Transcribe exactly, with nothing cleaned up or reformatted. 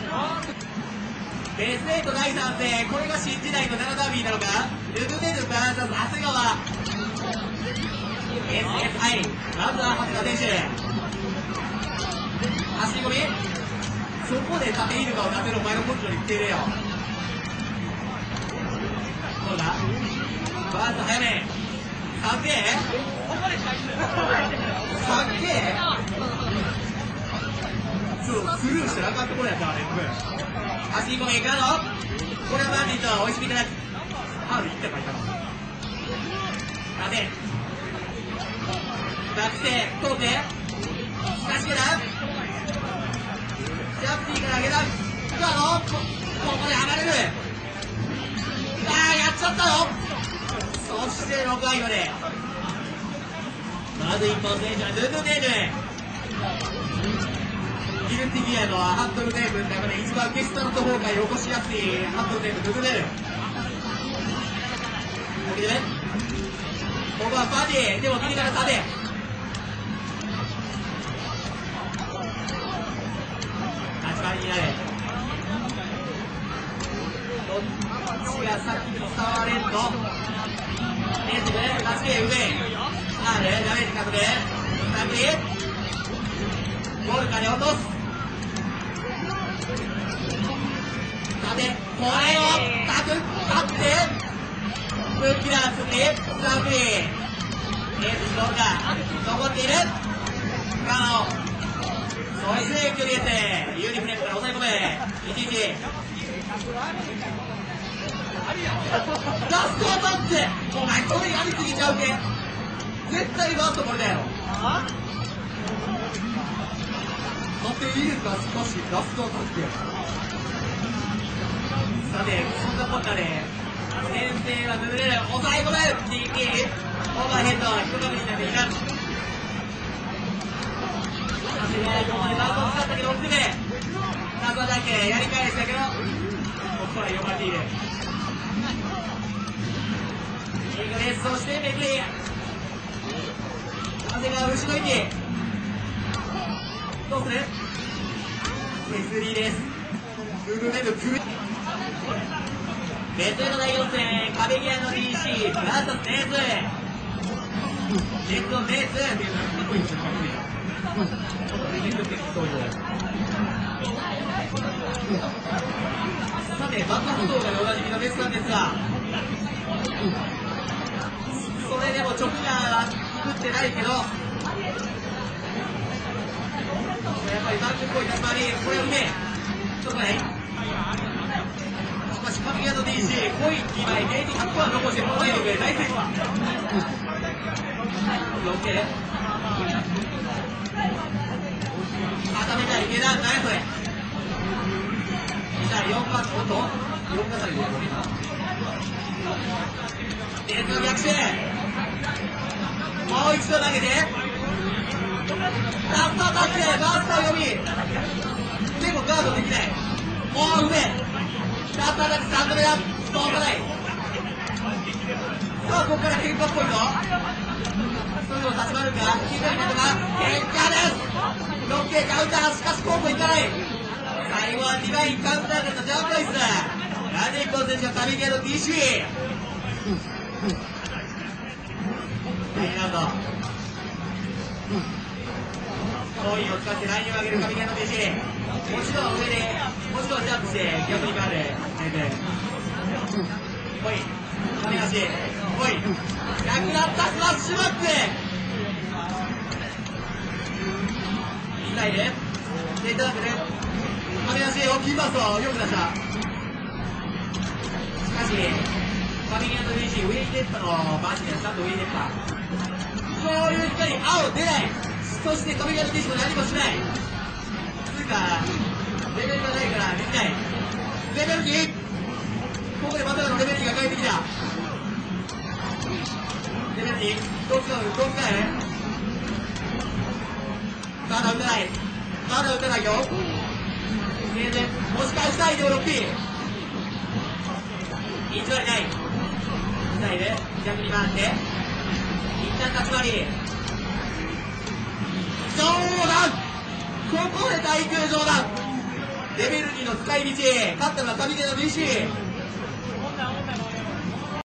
ベストエイトだいさん戦、これが新時代のななダービーなのか。ルドネルバーサス長谷川 エスエスアイ、まずは長谷川選手走り込み、そこで縦イルカを出せるお前の根性に言っているよ。どうだバース早めさんげえさんげえそうスルーしてなかったところやったわね。走り込みからのこれはマジと追いつきたい。ハウルいってかいたの立てバックして通ってしかしけだジャンプティーから上げた今の こ, ここで離れる。ああやっちゃったよ。そしてろくかいまでまず一本選手はヌートネールギルティギアのハンドルテープの中で一番ゲストの崩壊を起こしやすいハンドルテープヌートネール。これでねここはパディでも右から縦立ち回りになる。どっちが先に触れるとレンジで立ち上上あるダメージ確認先ゴール下で落とす縦これをタク立ってブーキラー積んでサンプリーエースゴールが残っているガノそして距離です有利フレームから抑え込めいちいちラストアタックお前これやりすぎちゃうけ絶対バットこれだよ。待っていいですか少しラストアタックさてそんなこんなで先生は崩れる抑え込める ティーピー オーバーヘッド一かぶりになっていた。さすがここでバウンドを使ったけど落ちてくる謎だけやり返したけどここは呼ばれている。いいかです。そしてめくり長谷川後ろ行きどうするエスリーです。ブルーメンドクルベストエイトだいよん戦壁際の ディーシー プラスベースレッドベースっていうのはかっこいいですよ。かっこいいさてバックフットがおなじみのベースなんですがそれでも直がは作ってないけどやっぱりバックっぽい立ち回りこれを見てちょっとねしかし壁際の ディーシー 濃いにまいゲージひゃくパーセント残してる前の上大成功だ。 OK 固めたい池田何やそれに対よんかおっとよんかさりでデート逆襲もう一度投げてラストアタックでバースト読みでもガードできないもう上ラストアタックさんどめだどうかないさあここから喧嘩っぽいぞそれでも立ち回るか左になるか喧嘩です ろっケー カウンターしかしコープいかない最後はディバインカウンターからのジャンプアイスラジンコ選手が壁際の ディーシー ラインアウトコインを使ってラインを上げる壁際の ディーシー もちろん上でもちろんジャンプして逆にガーでコイン亀足コインなくなったスマッシュバックインサイドセンターバックで亀足をキーパスをよく出したしかし壁際の ディーシー 上に出たのマジでちゃんと上に出たそういう光青出ないそして壁際の ディーシー も何もしないつうかレベルがないからできないレベルにここでまたのレベルにが返ってきたレベルにどっちかどっちかへまだ打たないまだ打たないよ全然押し返したいでも ろくピー いち割ないスタイル逆に回って一旦立ち回り上段ここで対空上段レベルにの使い道、勝ったのは上毛の ディーシー。